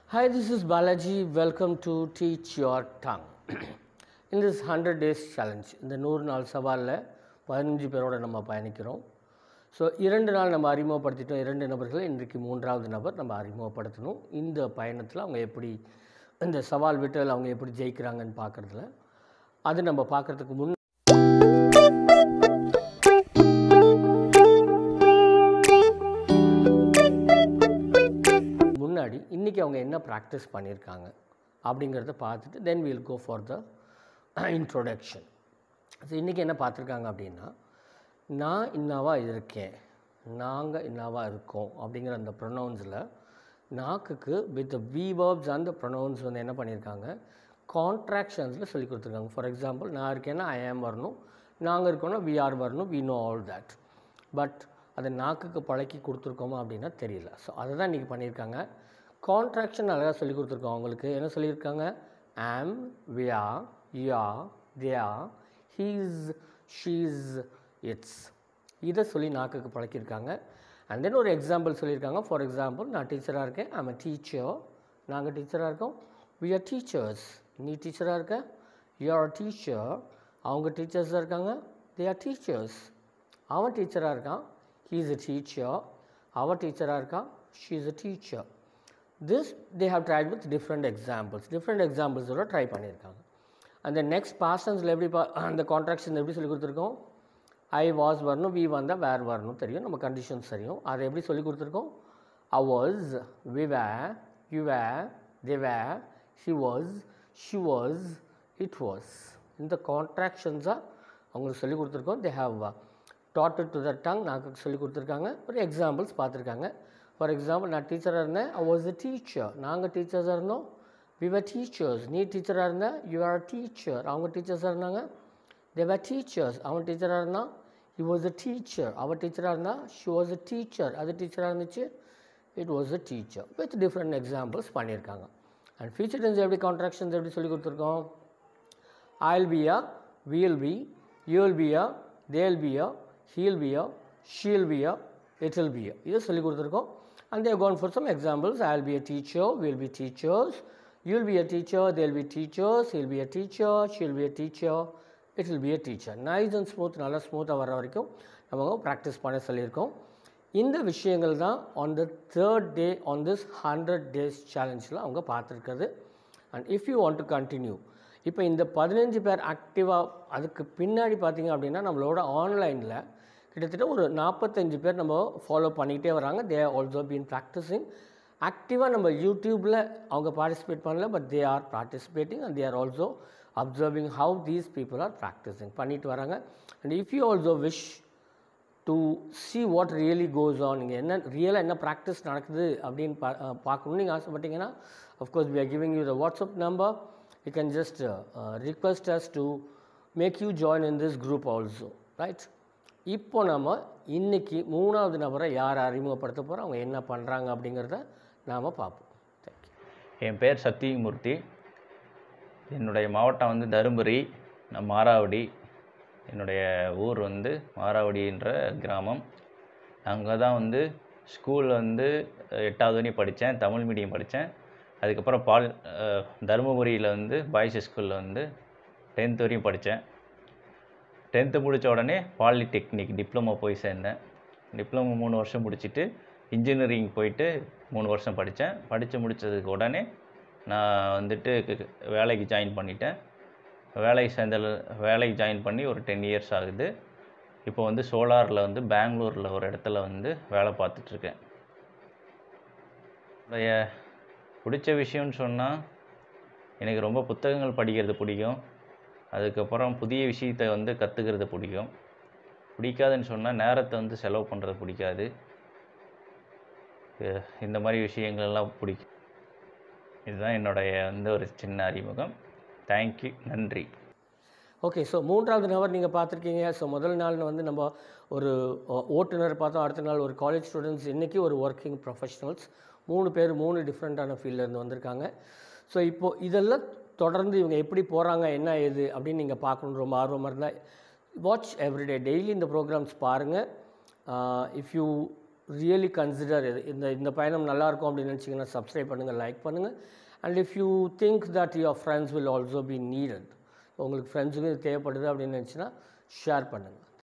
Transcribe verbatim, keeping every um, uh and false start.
Hi, this is Balaji. Welcome to Teach Your Tongue. In this one hundred days challenge, இந்த நூறு நாள் சவாலில் பதினஞ்சு பேரோட நம்ம பயணிக்கிறோம். ஸோ இரண்டு நாள் நம்ம அறிமுகப்படுத்திட்டோம். இரண்டு நபர்களை இன்றைக்கு மூன்றாவது நபர் நம்ம அறிமுகப்படுத்தணும். இந்த பயணத்தில் அவங்க எப்படி இந்த சவால் விட்டதில் அவங்க எப்படி ஜெயிக்கிறாங்கன்னு பார்க்குறதுல அது நம்ம பார்க்குறதுக்கு முன் முன்னாடி இன்றைக்கி அவங்க என்ன ப்ராக்டிஸ் பண்ணியிருக்காங்க அப்படிங்கிறத பார்த்துட்டு then we'll go for the introduction. So இன்றைக்கி என்ன பார்த்துருக்காங்க அப்படின்னா, நான் இன்னாவாக இருக்கேன், நாங்கள் இன்னாவாக இருக்கோம் அப்படிங்கிற அந்த ப்ரொனவுன்ஸில் நாக்குக்கு வித் வி வேர்ப்ஸ் அந்த ப்ரொனவுன்ஸ் வந்து என்ன பண்ணியிருக்காங்க, கான்ட்ராக்ஷன்ஸில் சொல்லி கொடுத்துருக்காங்க. ஃபார் எக்ஸாம்பிள், நான் இருக்கேன்னா ஐ ஆம் வரணும், நாங்கள் இருக்கோன்னா வி ஆர் வரணும், we know all that. But அதை நாக்குக்கு பழக்கி கொடுத்துருக்கோமா அப்படின்னா தெரியல. ஸோ அதை தான் இன்றைக்கி பண்ணியிருக்காங்க. கான்ட்ராக்ஷன் அழகாக சொல்லி கொடுத்துருக்கோம். அவங்களுக்கு என்ன சொல்லியிருக்காங்க, am, we are, you are, they are, he's, she's, it's. இதை சொல்லி நாக்குக்கு பழக்கியிருக்காங்க. அண்ட் தென் ஒரு எக்ஸாம்பிள் சொல்லியிருக்காங்க. ஃபார் எக்ஸாம்பிள், நான் டீச்சராக இருக்கேன், ஐம் அ டீச்சர், நாங்கள் டீச்சராக இருக்கோம், வி ஆர் டீச்சர்ஸ். நீ டீச்சராக இருக்க, யூ ஆர் டீச்சர், அவங்க டீச்சர்ஸாக இருக்காங்க, தே ஆர் டீச்சர்ஸ். அவன் டீச்சராக இருக்கான், he is a teacher, our teacher இருக்கான், she is a teacher. This they have tried with different examples. Different examples ஓட ட்ரை பண்ணியிருக்காங்க. அந்த நெக்ஸ்ட் பாஸ்ட் டென்ஸில் எப்படி பா அந்த கான்ட்ராக்ஷன் எப்படி சொல்லி கொடுத்துருக்கோம், ஐ வாஸ் வரணும், வி வந்தால் வேர் வரணும் தெரியும், நம்ம கண்டிஷன்ஸ் தெரியும். அதை எப்படி சொல்லி கொடுத்துருக்கோம், I was, we were, you were, they were, he was, she was, it was. இந்த கான்ட்ராக்ஷன்ஸாக அவங்களுக்கு சொல்லி கொடுத்துருக்கோம். they have taught it to the tongue. நாக்கு சொல்லி கொடுத்துருக்காங்க. ஒரு எக்ஸாம்பிள்ஸ் பார்த்துருக்காங்க. ஃபார் எக்ஸாம்பிள், நான் டீச்சராக இருந்தேன், ஐ வாஸ் a டீச்சர், நாங்கள் டீச்சர்ஸாக இருந்தோம், we were teachers. நீ டீச்சராக இருந்தேன், you are a teacher, அவங்க டீச்சர்ஸாக இருந்தாங்க, they were teachers. அவன் டீச்சராக இருந்தான், he was a teacher, அவள் டீச்சராக இருந்தா, she was a teacher, அது டீச்சராக இருந்துச்சு, it was a teacher. With different examples பண்ணியிருக்காங்க. அண்ட் ஃபியூச்சர் டென்ஸ் எப்படி கான்ட்ராக்ஷன்ஸ் எப்படி சொல்லி கொடுத்துருக்கோம், I'll be a, we'll be, you'll be a, they'll be a, he'll be a, she'll be a, it'll be a. இதை சொல்லி கொடுத்துருக்கோம். And they have gone for some examples. I'll be a teacher, we'll be teachers, you'll be a teacher, they'll be teachers, he'll be a teacher, she'll be a teacher, it'll be a teacher. Nice and smooth, நல்லா ஸ்மூத்தாக வர வரைக்கும் நம்ம practice பண்ண சொல்லியிருக்கோம். இந்த விஷயங்கள் தான் on the third day on this hundred days சேலஞ்சில் அவங்க பார்த்துருக்குறது. And if you want to continue, இப்போ இந்த பதினஞ்சு பேர் ஆக்டிவாக அதுக்கு பின்னாடி பார்த்திங்க அப்படின்னா நம்மளோட ஆன்லைனில் கிட்டத்தட்ட ஒரு நாற்பத்தஞ்சு பேர் நம்ம ஃபாலோ பண்ணிக்கிட்டே வராங்க. They are also been practising ஆக்டிவாக. நம்ம யூடியூப்பில் அவங்க பார்ட்டிசிபேட் பண்ணல, but they are participating and they are also observing how these people are practising பண்ணிட்டு வராங்க. And if you also wish to see what really goes on, நீங்கள் என்ன ரியலாக என்ன ப்ராக்டிஸ் நடக்குது அப்படின்னு பா பார்க்கணுன்னு நீங்கள் ஆசைப்பட்டீங்கன்னா, of course we are giving you the WhatsApp number. You can just uh, uh, request us to make you join in this group also, right? இப்போ நம்ம இன்றைக்கி மூணாவது நபரை யார் அறிமுகப்படுத்த போகிறோம், அவங்க என்ன பண்ணுறாங்க அப்படிங்கிறத நாம் பார்ப்போம். தேங்க்யூ. என் பேர் சத்தியமூர்த்தி, என்னுடைய மாவட்டம் வந்து தருமபுரி, நான் மாராவடி, என்னுடைய ஊர் வந்து மாராவடின்ற கிராமம். அங்கே தான் வந்து ஸ்கூலில் வந்து எட்டாவது வரையும் படித்தேன், தமிழ் மீடியம் படித்தேன். அதுக்கப்புறம் பால் தருமபுரியில் வந்து பாய்ஸ் ஸ்கூலில் வந்து டென்த் வரையும் படித்தேன். டென்த்து முடித்த உடனே பாலிடெக்னிக் டிப்ளமோ போய் சேர்ந்தேன். டிப்ளமோ மூணு வருஷம் முடிச்சுட்டு இன்ஜினியரிங் போயிட்டு மூணு வருஷம் படித்தேன். படித்து முடித்ததுக்கு உடனே நான் வந்துட்டு வேலைக்கு ஜாயின் பண்ணிட்டேன். வேலைக்கு சேர்ந்த வேலைக்கு ஜாயின் பண்ணி ஒரு டென் இயர்ஸ் ஆகுது. இப்போ வந்து சோலாரில் வந்து பெங்களூரில் ஒரு இடத்துல வந்து வேலை பார்த்துட்ருக்கேன். என்னுடைய பிடிச்ச விஷயம்னு சொன்னால், எனக்கு ரொம்ப புத்தகங்கள் படிக்கிறது பிடிக்கும். அதுக்கப்புறம் புதிய விஷயத்தை வந்து கற்றுக்கிறது பிடிக்கும். பிடிக்காதுன்னு சொன்னால் நேரத்தை வந்து செலவு பண்ணுறது பிடிக்காது. இந்த மாதிரி விஷயங்கள்லாம் பிடிக்கும். இதுதான் என்னுடைய வந்து ஒரு சின்ன அறிமுகம். தேங்க்யூ, நன்றி. ஓகே, ஸோ மூன்றாவது நபர் நீங்கள் பார்த்துருக்கீங்க. ஸோ முதல் நாள் வந்து நம்ம ஒரு ஓட்டுநர் பார்த்தோம், அடுத்த நாள் ஒரு காலேஜ் ஸ்டூடெண்ட்ஸ், இன்றைக்கி ஒரு ஒர்க்கிங் ப்ரொஃபஷனல்ஸ். மூணு பேர் மூணு டிஃப்ரெண்ட்டான ஃபீல்ட்லேருந்து வந்திருக்காங்க. ஸோ இப்போது இதெல்லாம் தொடர்ந்து இவங்க எப்படி போகிறாங்க, என்ன ஏது அப்படின்னு நீங்கள் பார்க்கணும் ரொம்ப ஆர்வமாக இருந்தால் வாட்ச் எவ்ரிடே, டெய்லி இந்த ப்ரோக்ராம்ஸ் பாருங்கள். இஃப் யூ ரியலி கன்சிடர் இந்த இந்த பயணம் நல்லாயிருக்கும் அப்படின்னு நினச்சிங்கன்னா சப்ஸ்கிரைப் பண்ணுங்கள், லைக் பண்ணுங்கள். And if you think that your friends will also be needed, உங்களுக்கு ஃப்ரெண்ட்ஸுக்கும் இது தேவைப்படுது அப்படின்னு நினச்சின்னா ஷேர் பண்ணுங்கள்.